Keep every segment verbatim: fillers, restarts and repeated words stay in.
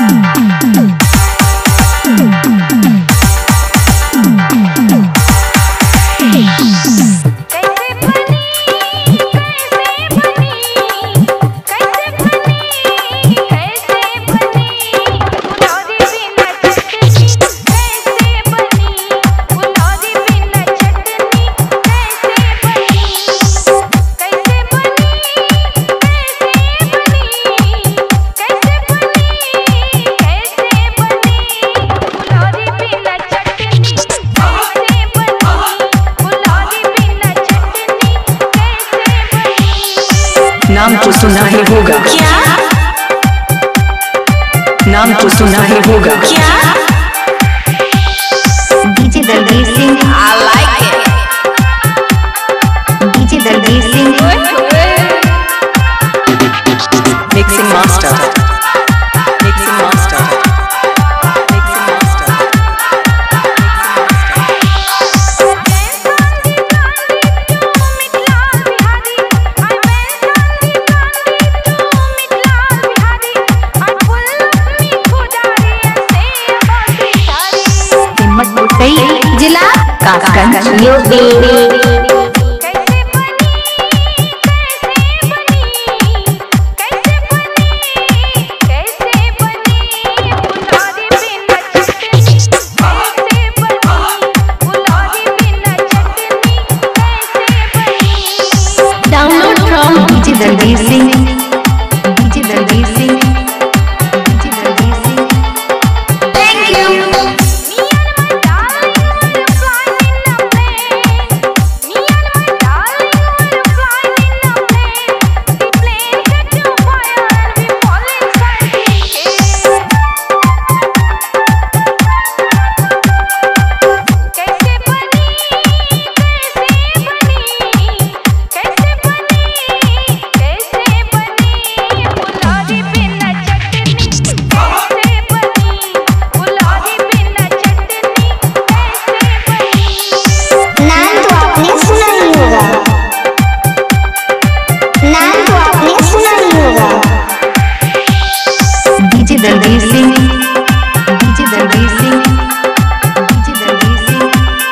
नाम तो सुना ही होगा क्या? नाम तो सुना ही होगा क्या? DJ Dalveer Singh, I like it. DJ Dalveer Singh, mixing master, mixing master, mixing master. जिला Kasganj UP. Download from DJ Dalveer Singh, DJ Dalveer Singh, DJ Dalveer Singh. Thank you. DJ Dalveer Singh, DJ Dalveer Singh, DJ Dalveer Singh,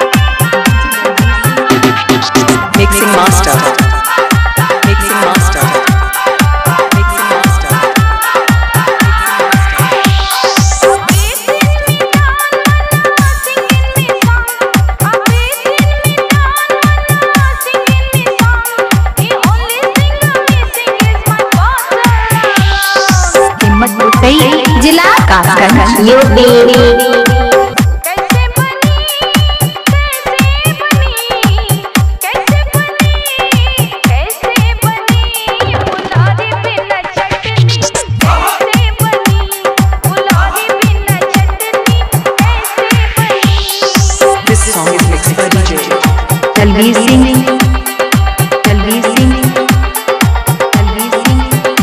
mixing master, mixing master, mixing master. जिला Kasganj UP. This song is mixed by D J Dalveer Singh, Dalveer Singh, Dalveer Singh.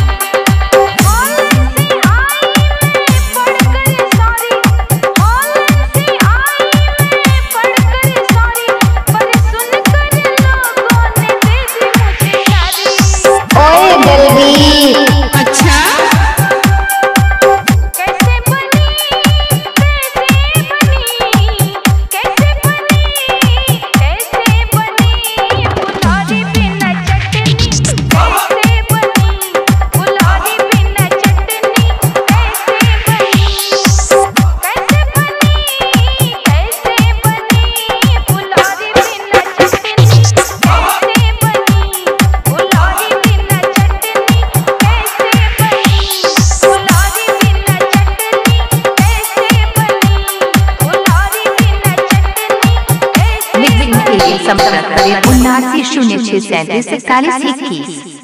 ओए दलवीर, अच्छा संपर्क करें उन्नासी शून्य छह सैंतीस इकतालीस इक्कीस।